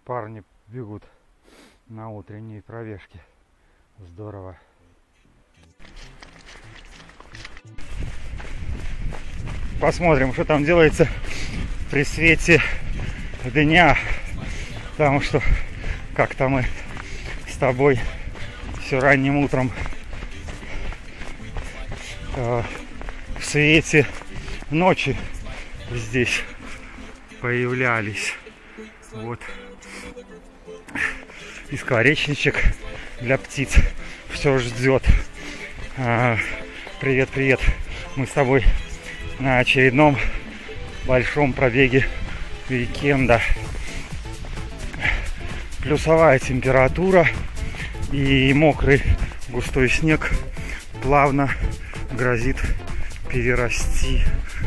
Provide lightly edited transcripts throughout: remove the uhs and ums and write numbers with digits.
Парни бегут на утренней пробежке. Здорово. Посмотрим, что там делается при свете дня. Потому что как-то мы с тобой все ранним утром в свете ночи здесь появлялись. Вот. И скворечничек для птиц все ждет. Привет, привет. Мы с тобой на очередном большом пробеге уикенда. Плюсовая температура и мокрый густой снег плавно грозит перерасти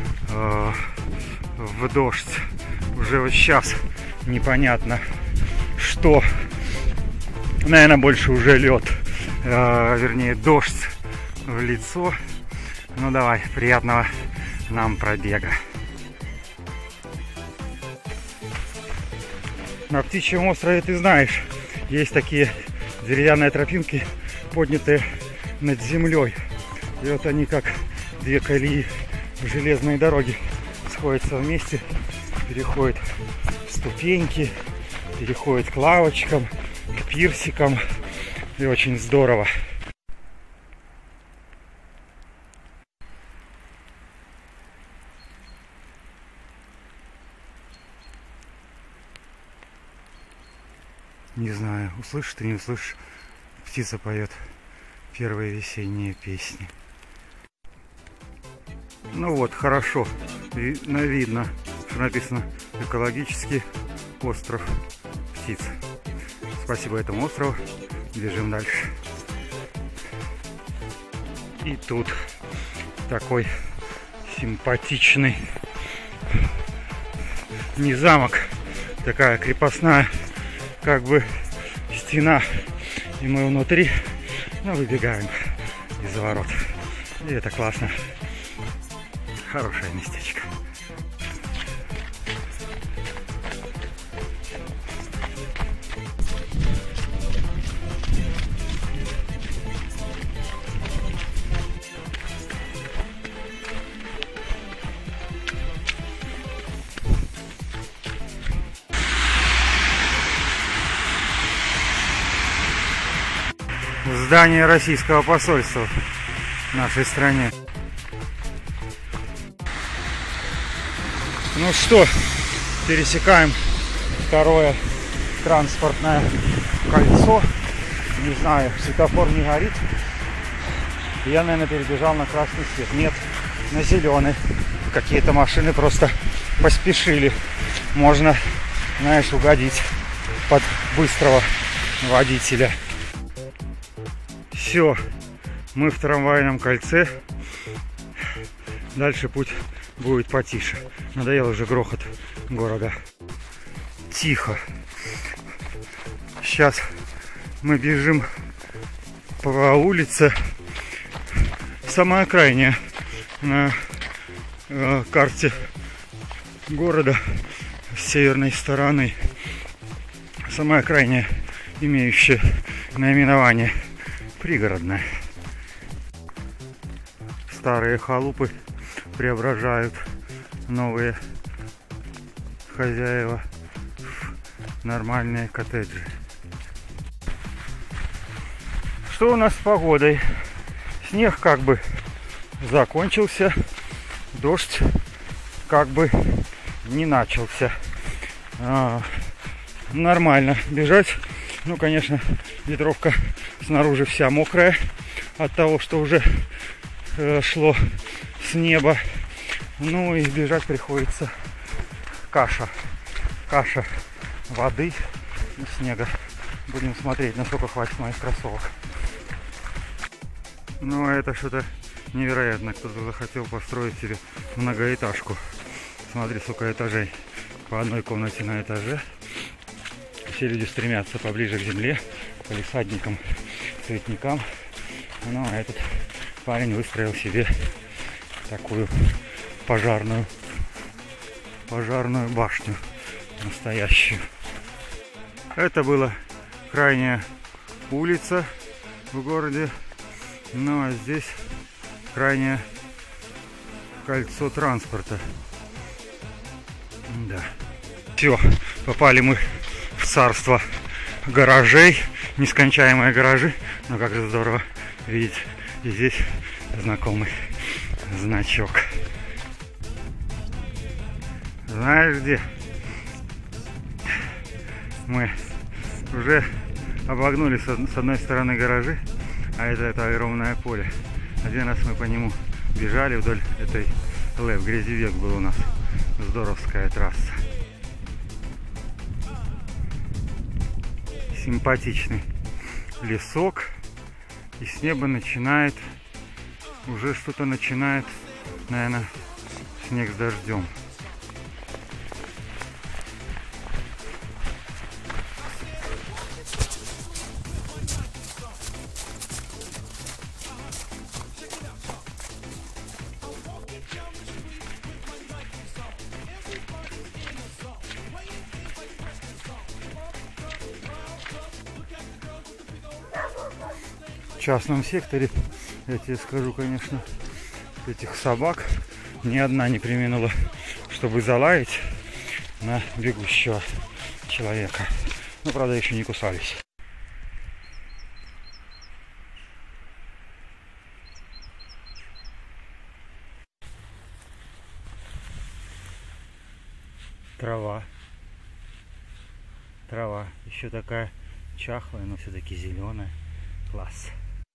в дождь. Уже вот сейчас непонятно, что, наверное, больше уже лед, вернее дождь в лицо. Ну давай, приятного нам пробега. На Птичьем острове, ты знаешь, есть такие деревянные тропинки, поднятые над землей. И вот они, как две колеи железной дороги, сходятся вместе, переходят в ступеньки, переходят к лавочкам, к пирсикам. И очень здорово. Не знаю, услышишь ты, не услышишь, птица поет первые весенние песни. Ну вот, хорошо, видно, что написано «Экологический остров птиц». Спасибо этому острову. Бежим дальше. И тут такой симпатичный не замок, такая крепостная как бы стена, и мы внутри, но выбегаем из ворот. И это классно. Хорошее местечко. Здание российского посольства в нашей стране. Ну что, пересекаем второе транспортное кольцо. Не знаю, светофор не горит. Я, наверное, перебежал на красный свет. Нет, на зеленый. Какие-то машины просто поспешили. Можно, знаешь, угодить под быстрого водителя. Все, мы в трамвайном кольце. Дальше путь будет потише. Надоел уже грохот города. Тихо. Сейчас мы бежим по улице. Самая крайняя на карте города с северной стороны. Самая крайняя, имеющая наименование пригородная. Старые халупы преображают новые хозяева в нормальные коттеджи. Что у нас с погодой? Снег как бы закончился, дождь как бы не начался. Нормально бежать. Ну, конечно, ветровка снаружи вся мокрая от того, что уже шло с неба. Ну и бежать приходится каша воды и снега. Будем смотреть, насколько хватит моих кроссовок. Ну, это что-то невероятно. Кто-то захотел построить себе многоэтажку. Смотри, сколько этажей. По одной комнате на этаже. Все люди стремятся поближе к земле, к палисадникам, цветникам. Ну, а этот парень выстроил себе такую пожарную башню настоящую. Это была крайняя улица в городе. Ну а здесь крайнее кольцо транспорта. Да. Все, попали мы в царство гаражей. Нескончаемые гаражи. Но как же здорово видеть и здесь знакомый значок. Знаешь где? Мы уже обогнули с одной стороны гаражи, а это огромное поле. Один раз мы по нему бежали вдоль этой ЛЭП. Грязевек был у нас. Здоровская трасса. Симпатичный лесок. И с неба начинает, уже что-то начинает, наверное, снег с дождем. В частном секторе, я тебе скажу, конечно, этих собак ни одна не преминула, чтобы залаять на бегущего человека. Но, правда, еще не кусались. Трава. Трава еще такая чахлая, но все-таки зеленая. Класс.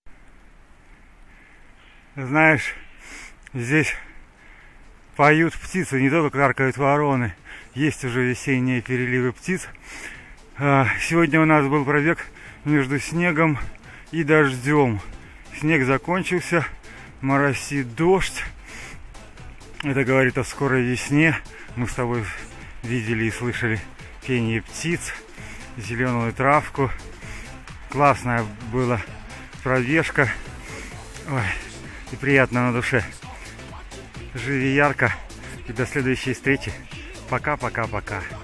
Знаешь, здесь поют птицы, не только каркают вороны. Есть уже весенние переливы птиц. Сегодня у нас был пробег между снегом и дождем. Снег закончился, моросит дождь. Это говорит о скорой весне. Мы с тобой видели и слышали пение птиц, зеленую травку. Классная была пробежка. Ой, и приятно на душе. Живи ярко. И до следующей встречи. Пока-пока-пока.